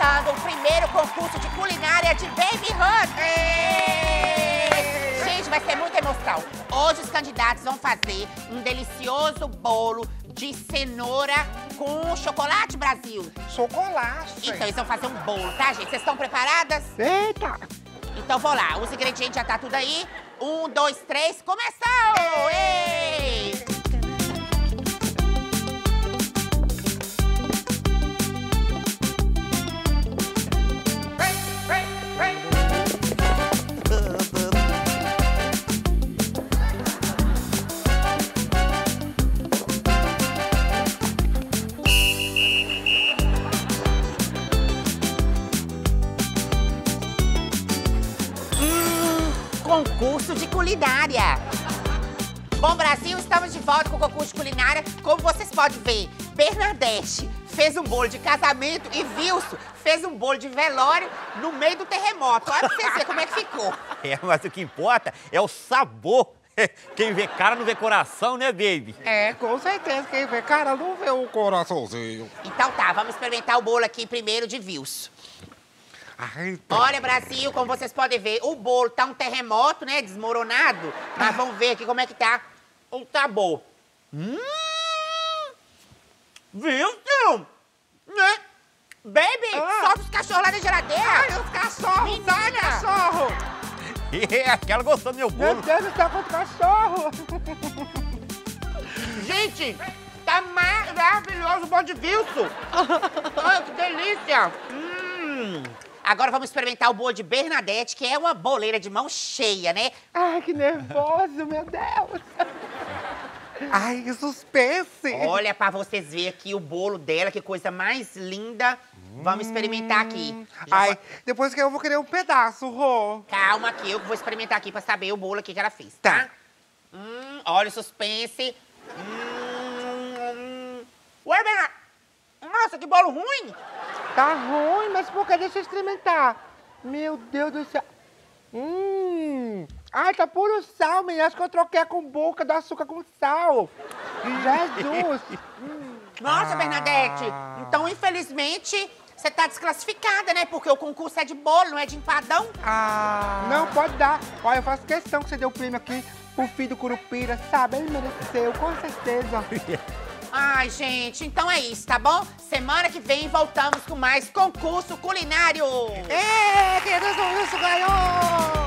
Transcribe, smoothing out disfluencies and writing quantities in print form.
começando o primeiro concurso de culinária de Baby Hood. Gente, vai ser muita emoção. Hoje os candidatos vão fazer um delicioso bolo de cenoura com chocolate, Brasil. Chocolate. Então, eles vão fazer um bolo, tá, gente? Vocês estão preparadas? Eita! Então, vou lá. Os ingredientes já tá tudo aí. 1, 2, 3, começou! Ei! Concurso de culinária. Bom, Brasil, estamos de volta com o concurso de culinária. Como vocês podem ver, Bernadette fez um bolo de casamento e Wilson fez um bolo de velório no meio do terremoto. Olha pra vocês verem como é que ficou. É, mas o que importa é o sabor. Quem vê cara não vê coração, né, baby? É, com certeza. Quem vê cara não vê o coraçãozinho. Então tá, vamos experimentar o bolo aqui primeiro de Wilson. Ai, Olha, Brasil, como vocês podem ver, o bolo tá um terremoto, né, desmoronado. Mas vamos ver aqui como é que tá o sabor. Wilson! Né? Baby, solta os cachorros lá da geladeira. Ai, os cachorros! Menina! Sai, cachorro! É, acho que ela gostou do meu Meu bolo. Deus do céu, quanto cachorro! Gente, tá maravilhoso o bolo de Wilson. Ai, que delícia. Agora vamos experimentar o bolo de Bernadette, que é uma boleira de mão cheia, né? Ai, que nervoso, meu Deus! Ai, que suspense! Olha pra vocês verem aqui o bolo dela, que coisa mais linda. Vamos experimentar aqui. Ai, depois que eu vou querer um pedaço, Rô. Calma aqui, eu vou experimentar aqui pra saber o bolo aqui que ela fez, tá? Olha o suspense. Ué, Bernadette. Nossa, que bolo ruim! Tá ruim, mas por que? Deixa eu experimentar. Meu Deus do céu. Ai, tá puro sal, menina. Acho que eu troquei com boca do açúcar com sal. Jesus. Nossa, Bernadette. Então, infelizmente, você tá desclassificada, né? Porque o concurso é de bolo, não é de empadão. Não, pode dar. Olha, eu faço questão que você dê o prêmio aqui pro filho do Curupira, sabe? Ele mereceu, com certeza. Ai, gente, então é isso, tá bom? Semana que vem voltamos com mais concurso culinário. Querido Wilson ganhou!